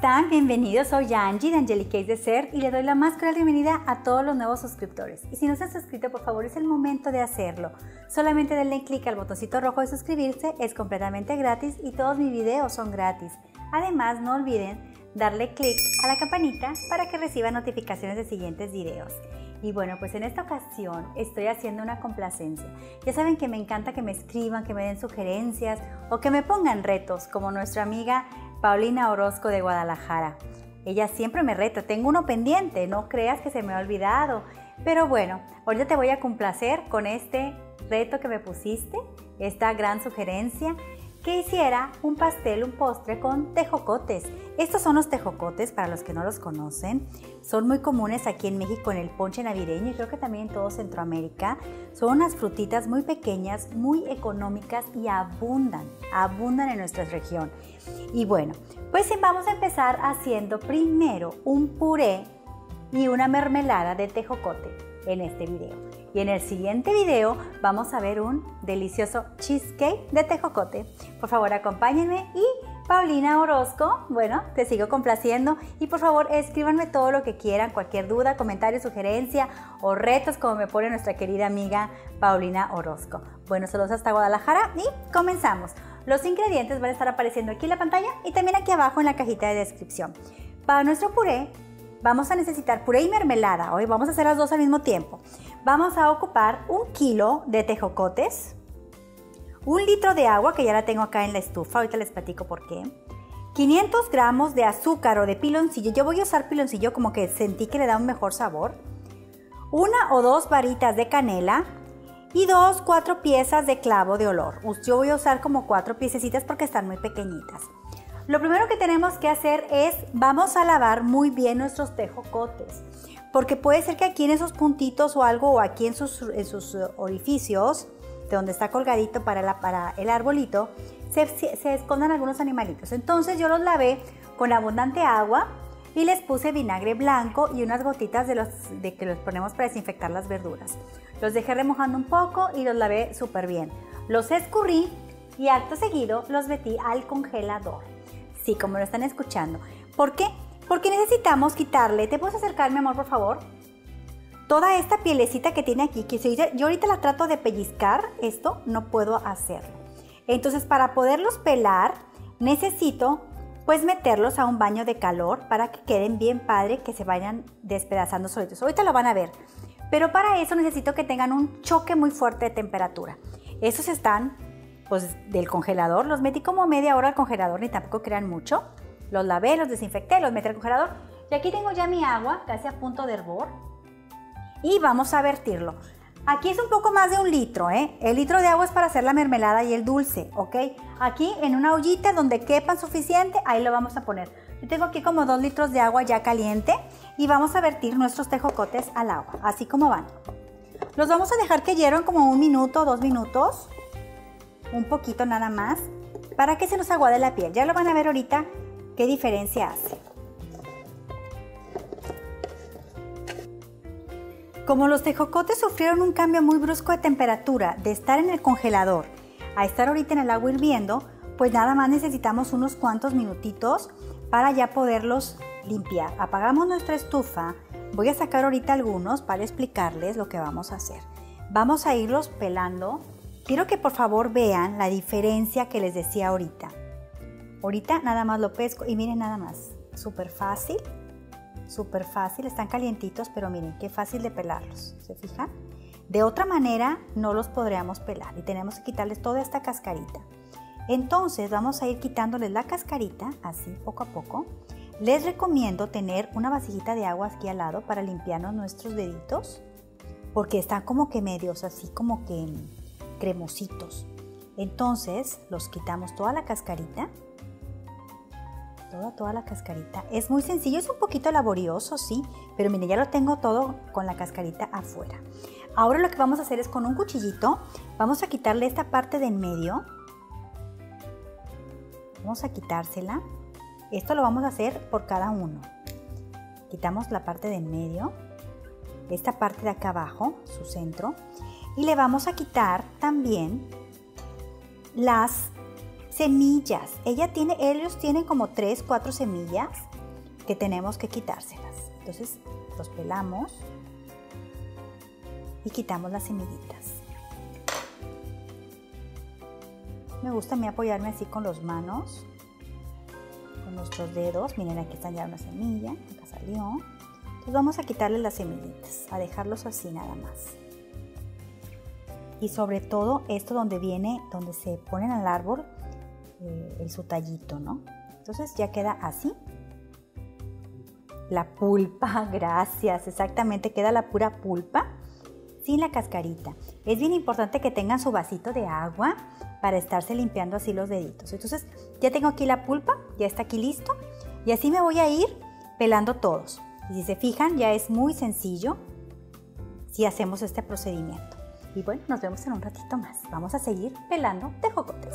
están? Bienvenidos, soy Angie de Angelica's Dessert y le doy la más cordial bienvenida a todos los nuevos suscriptores. Y si no se han suscrito, por favor, es el momento de hacerlo. Solamente denle clic al botoncito rojo de suscribirse, es completamente gratis y todos mis videos son gratis. Además, no olviden darle clic a la campanita para que reciban notificaciones de siguientes videos. Y bueno, pues en esta ocasión estoy haciendo una complacencia. Ya saben que me encanta que me escriban, que me den sugerencias o que me pongan retos, como nuestra amiga Paulina Orozco de Guadalajara. Ella siempre me reta, tengo uno pendiente, no creas que se me ha olvidado. Pero bueno, ahorita te voy a complacer con este reto que me pusiste, esta gran sugerencia, que hiciera un pastel, un postre con tejocotes. Estos son los tejocotes, para los que no los conocen. Son muy comunes aquí en México en el ponche navideño y creo que también en todo Centroamérica. Son unas frutitas muy pequeñas, muy económicas y abundan en nuestra región. Y bueno, pues vamos a empezar haciendo primero un puré y una mermelada de tejocote en este video. Y en el siguiente video vamos a ver un delicioso cheesecake de tejocote. Por favor, acompáñenme y Paulina Orozco, bueno, te sigo complaciendo y por favor escríbanme todo lo que quieran, cualquier duda, comentario, sugerencia o retos como me pone nuestra querida amiga Paulina Orozco. Bueno, saludos hasta Guadalajara y comenzamos. Los ingredientes van a estar apareciendo aquí en la pantalla y también aquí abajo en la cajita de descripción. Para nuestro puré vamos a necesitar puré y mermelada. Hoy vamos a hacer las dos al mismo tiempo. Vamos a ocupar 1 kilo de tejocotes, 1 litro de agua que ya la tengo acá en la estufa, ahorita les platico por qué, 500 gramos de azúcar o de piloncillo, yo voy a usar piloncillo como que sentí que le da un mejor sabor, 1 o 2 varitas de canela y 4 piezas de clavo de olor. Yo voy a usar como 4 piececitas porque están muy pequeñitas. Lo primero que tenemos que hacer es, vamos a lavar muy bien nuestros tejocotes, porque puede ser que aquí en esos puntitos o algo, o aquí en sus orificios, de donde está colgadito para el arbolito, se escondan algunos animalitos. Entonces yo los lavé con abundante agua y les puse vinagre blanco y unas gotitas de que los ponemos para desinfectar las verduras. Los dejé remojando un poco y los lavé súper bien. Los escurrí y acto seguido los metí al congelador. Sí, como lo están escuchando. ¿Por qué? Porque necesitamos quitarle, ¿te puedes acercar, mi amor, por favor? Toda esta pielecita que tiene aquí, que yo ahorita la trato de pellizcar, esto no puedo hacerlo. Entonces, para poderlos pelar, necesito pues meterlos a un baño de calor para que queden bien padre, que se vayan despedazando solitos. Ahorita lo van a ver. Pero para eso necesito que tengan un choque muy fuerte de temperatura. Esos están pues del congelador, los metí como media hora al congelador, ni tampoco crean mucho. Los lavé, los desinfecté, los metí al congelador. Y aquí tengo ya mi agua, casi a punto de hervor. Y vamos a vertirlo. Aquí es un poco más de 1 litro, ¿eh? El litro de agua es para hacer la mermelada y el dulce, ¿ok? Aquí en una ollita donde quepan suficiente, ahí lo vamos a poner. Yo tengo aquí como 2 litros de agua ya caliente y vamos a vertir nuestros tejocotes al agua, así como van. Los vamos a dejar que hiervan como 1 minuto, 2 minutos. Un poquito nada más, para que se nos aguade la piel. Ya lo van a ver ahorita qué diferencia hace. Como los tejocotes sufrieron un cambio muy brusco de temperatura, de estar en el congelador a estar ahorita en el agua hirviendo, pues nada más necesitamos unos cuantos minutitos para ya poderlos limpiar. Apagamos nuestra estufa. Voy a sacar ahorita algunos para explicarles lo que vamos a hacer. Vamos a irlos pelando. Quiero que por favor vean la diferencia que les decía ahorita. Ahorita nada más lo pesco y miren nada más, súper fácil, están calientitos, pero miren qué fácil de pelarlos, ¿se fijan? De otra manera no los podríamos pelar y tenemos que quitarles toda esta cascarita. Entonces vamos a ir quitándoles la cascarita, así poco a poco. Les recomiendo tener una vasijita de agua aquí al lado para limpiarnos nuestros deditos, porque están como que medios así como que cremositos. Entonces los quitamos toda la cascarita, toda la cascarita. Es muy sencillo, es un poquito laborioso, sí, pero miren, ya lo tengo todo con la cascarita afuera. Ahora lo que vamos a hacer es con un cuchillito, vamos a quitarle esta parte de en medio. Vamos a quitársela. Esto lo vamos a hacer por cada uno. Quitamos la parte de en medio, esta parte de acá abajo, su centro. Y le vamos a quitar también las semillas. Ellos tienen como 3, 4 semillas que tenemos que quitárselas. Entonces los pelamos y quitamos las semillitas. Me gusta a mí apoyarme así con las manos, con nuestros dedos. Miren, aquí está ya una semilla, acá salió. Entonces vamos a quitarle las semillitas, a dejarlos así nada más. Y sobre todo esto donde viene, donde se ponen al árbol su tallito, ¿no? Entonces ya queda así. La pulpa, gracias, exactamente, queda la pura pulpa sin la cascarita. Es bien importante que tengan su vasito de agua para estarse limpiando así los deditos. Entonces ya tengo aquí la pulpa, ya está aquí listo y así me voy a ir pelando todos. Y si se fijan, ya es muy sencillo si hacemos este procedimiento. Y bueno, nos vemos en un ratito más. Vamos a seguir pelando tejocotes.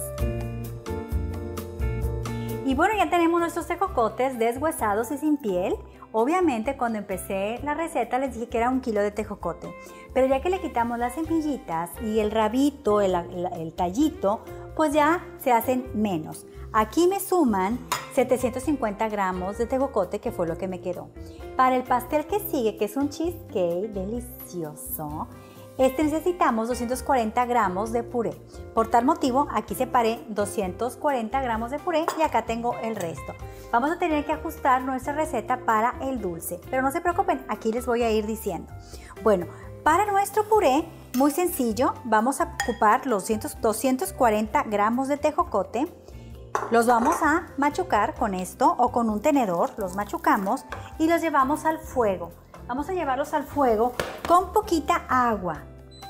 Y bueno, ya tenemos nuestros tejocotes deshuesados y sin piel. Obviamente cuando empecé la receta les dije que era 1 kilo de tejocote, pero ya que le quitamos las semillitas y el rabito, el tallito, pues ya se hacen menos. Aquí me suman 750 gramos de tejocote, que fue lo que me quedó. Para el pastel que sigue, que es un cheesecake delicioso, necesitamos 240 gramos de puré. Por tal motivo, aquí separé 240 gramos de puré y acá tengo el resto. Vamos a tener que ajustar nuestra receta para el dulce, pero no se preocupen, aquí les voy a ir diciendo. Bueno, para nuestro puré, muy sencillo, vamos a ocupar los 240 gramos de tejocote. Los vamos a machucar con esto o con un tenedor, los machucamos y los llevamos al fuego. Vamos a llevarlos al fuego con poquita agua.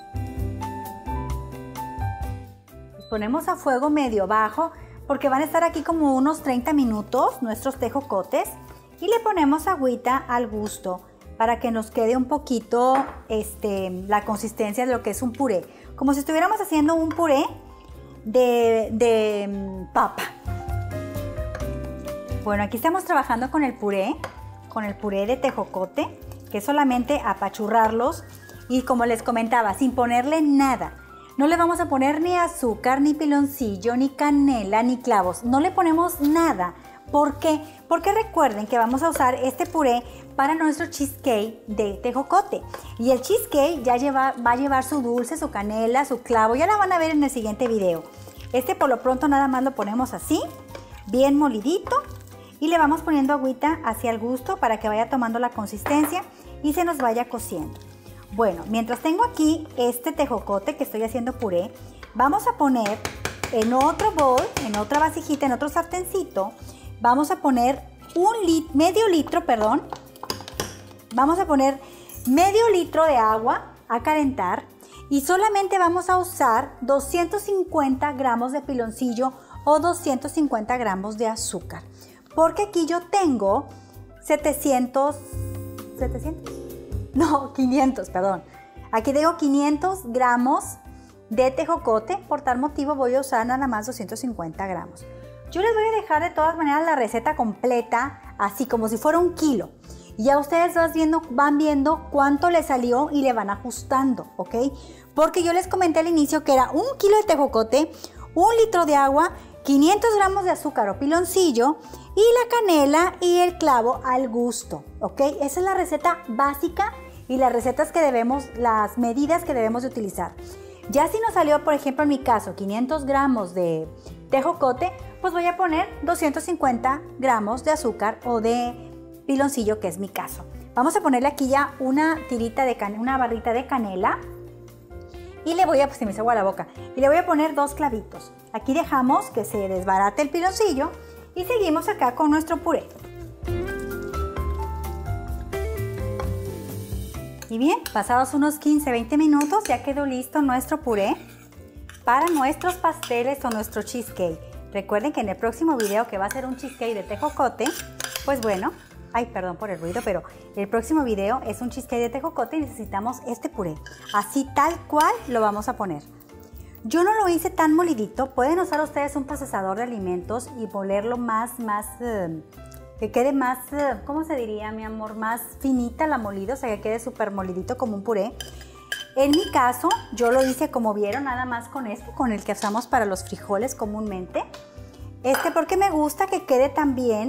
Los ponemos a fuego medio bajo porque van a estar aquí como unos 30 minutos nuestros tejocotes y le ponemos agüita al gusto para que nos quede un poquito la consistencia de lo que es un puré. Como si estuviéramos haciendo un puré de papa. Bueno, aquí estamos trabajando con el puré de tejocote, que es solamente apachurrarlos y como les comentaba, sin ponerle nada. No le vamos a poner ni azúcar, ni piloncillo, ni canela, ni clavos. No le ponemos nada. ¿Por qué? Porque recuerden que vamos a usar este puré para nuestro cheesecake de tejocote. Y el cheesecake ya va a llevar su dulce, su canela, su clavo. Ya la van a ver en el siguiente video. Por lo pronto nada más lo ponemos así, bien molidito. Y le vamos poniendo agüita hacia el gusto para que vaya tomando la consistencia y se nos vaya cociendo. Bueno, mientras tengo aquí este tejocote que estoy haciendo puré, vamos a poner en otro bowl, en otra vasijita, en otro sartencito, vamos a poner vamos a poner medio litro de agua a calentar y solamente vamos a usar 250 gramos de piloncillo o 250 gramos de azúcar. Porque aquí yo tengo 500, perdón. Aquí tengo 500 gramos de tejocote, por tal motivo voy a usar nada más 250 gramos. Yo les voy a dejar de todas maneras la receta completa, así como si fuera 1 kilo. Y ya ustedes van viendo cuánto le salió y le van ajustando, ¿ok? Porque yo les comenté al inicio que era 1 kilo de tejocote, 1 litro de agua, 500 gramos de azúcar o piloncillo y la canela y el clavo al gusto, ¿ok? Esa es la receta básica y las medidas que debemos de utilizar. Ya si nos salió, por ejemplo, en mi caso, 500 gramos de tejocote, pues voy a poner 250 gramos de azúcar o de piloncillo, que es mi caso. Vamos a ponerle aquí ya una barrita de canela. Y le voy a, pues se me hizo agua la boca, y le voy a poner 2 clavitos. Aquí dejamos que se desbarate el piloncillo y seguimos acá con nuestro puré. Y bien, pasados unos 15-20 minutos ya quedó listo nuestro puré para nuestros pasteles o nuestro cheesecake. Recuerden que en el próximo video, que va a ser un cheesecake de tejocote, pues bueno, ay, perdón por el ruido, pero el próximo video es un cheesecake de tejocote y necesitamos este puré. Así tal cual lo vamos a poner. Yo no lo hice tan molidito. Pueden usar ustedes un procesador de alimentos y molerlo que quede más, ¿cómo se diría, mi amor? Más finita la molida, o sea, que quede súper molidito como un puré. En mi caso, yo lo hice como vieron, nada más con con el que usamos para los frijoles comúnmente. Porque me gusta que quede también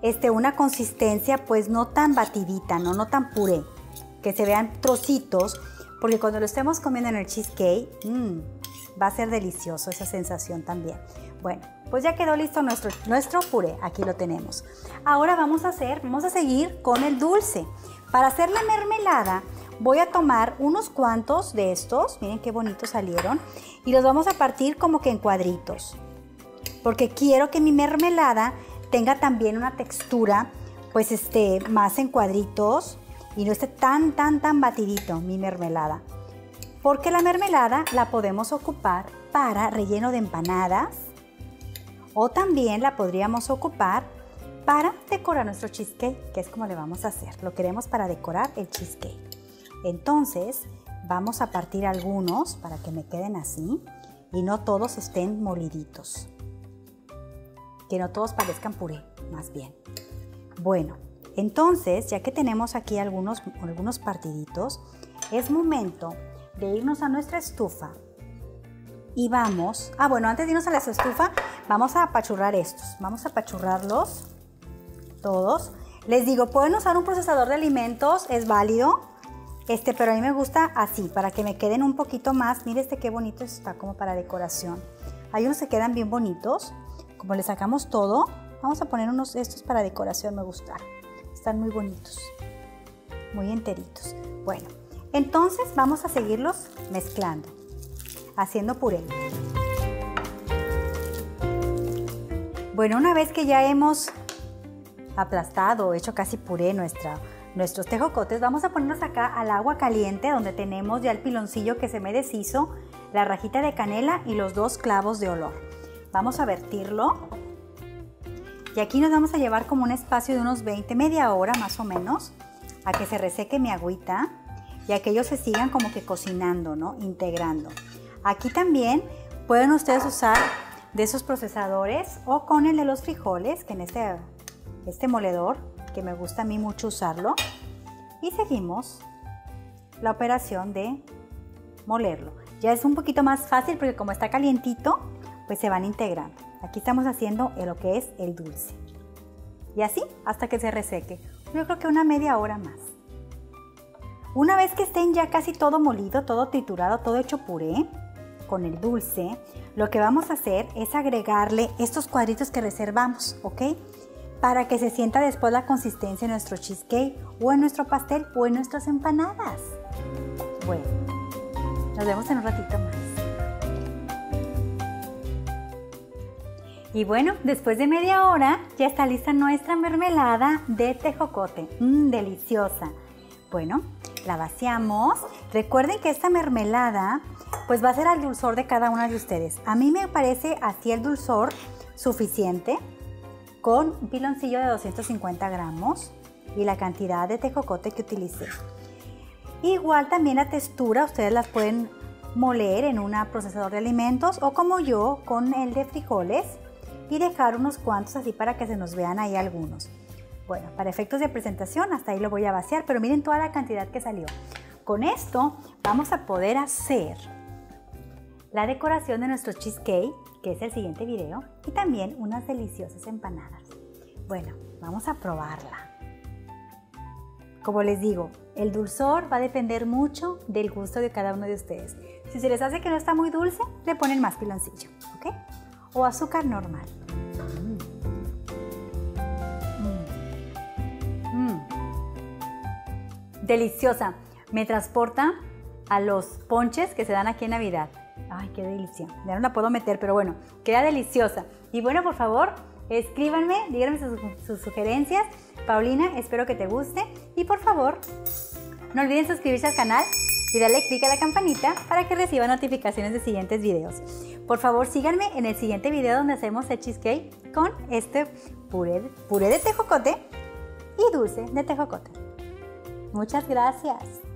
una consistencia pues no tan batidita, no tan puré, que se vean trocitos, porque cuando lo estemos comiendo en el cheesecake, va a ser delicioso esa sensación también. Bueno, pues ya quedó listo nuestro puré, aquí lo tenemos. Ahora vamos a seguir con el dulce. Para hacer la mermelada voy a tomar unos cuantos de estos, miren qué bonitos salieron, y los vamos a partir como que en cuadritos, porque quiero que mi mermelada tenga también una textura pues más en cuadritos y no esté tan batidito mi mermelada, porque la mermelada la podemos ocupar para relleno de empanadas o también la podríamos ocupar para decorar nuestro cheesecake, que es como le vamos a hacer. Lo queremos para decorar el cheesecake. Entonces vamos a partir algunos para que me queden así y no todos estén moliditos, que no todos parezcan puré, más bien. Bueno, entonces ya que tenemos aquí algunos partiditos, es momento de irnos a nuestra estufa y vamos, antes de irnos a la estufa, vamos a apachurrar estos, vamos a apachurrarlos todos. Les digo, pueden usar un procesador de alimentos, es válido, pero a mí me gusta así, para que me queden un poquito más. Mire qué bonito está como para decoración. Hay unos que quedan bien bonitos, como le sacamos todo, vamos a poner unos estos para decoración, me gustan, están muy bonitos, muy enteritos. Bueno, entonces vamos a seguirlos mezclando, haciendo puré. Bueno, una vez que ya hemos aplastado, hecho casi puré nuestros tejocotes, vamos a ponerlos acá al agua caliente, donde tenemos ya el piloncillo que se me deshizo, la rajita de canela y los 2 clavos de olor. Vamos a vertirlo y aquí nos vamos a llevar como un espacio de unos media hora más o menos, a que se reseque mi agüita y a que ellos se sigan como que cocinando, ¿no? Integrando. Aquí también pueden ustedes usar de esos procesadores o con el de los frijoles, que en este moledor, que me gusta a mí mucho usarlo. Y seguimos la operación de molerlo. Ya es un poquito más fácil porque como está calientito, pues se van integrando. Aquí estamos haciendo lo que es el dulce. Y así hasta que se reseque. Yo creo que una media hora más. Una vez que estén ya casi todo molido, todo triturado, todo hecho puré, con el dulce, lo que vamos a hacer es agregarle estos cuadritos que reservamos, ¿ok? Para que se sienta después la consistencia en nuestro cheesecake o en nuestro pastel o en nuestras empanadas. Bueno, nos vemos en un ratito más. Y bueno, después de media hora ya está lista nuestra mermelada de tejocote. Deliciosa. Bueno, la vaciamos. Recuerden que esta mermelada pues va a ser al dulzor de cada una de ustedes. A mí me parece así el dulzor suficiente, con un piloncillo de 250 gramos y la cantidad de tejocote que utilicé. Igual también la textura ustedes las pueden moler en un procesador de alimentos o como yo con el de frijoles y dejar unos cuantos así para que se nos vean ahí algunos. Bueno, para efectos de presentación hasta ahí lo voy a vaciar, pero miren toda la cantidad que salió. Con esto vamos a poder hacer la decoración de nuestro cheesecake, que es el siguiente video, y también unas deliciosas empanadas. Bueno, vamos a probarla. Como les digo, el dulzor va a depender mucho del gusto de cada uno de ustedes. Si se les hace que no está muy dulce, le ponen más piloncillo, ¿ok? O azúcar normal. Deliciosa. Me transporta a los ponches que se dan aquí en Navidad. Ay, qué delicia. Ya no la puedo meter, pero bueno, queda deliciosa. Y bueno, por favor, escríbanme, díganme sus sugerencias. Paulina, espero que te guste. Y por favor, no olviden suscribirse al canal y darle clic a la campanita para que reciban notificaciones de siguientes videos. Por favor, síganme en el siguiente video donde hacemos el cheesecake con este puré de tejocote y dulce de tejocote. Muchas gracias.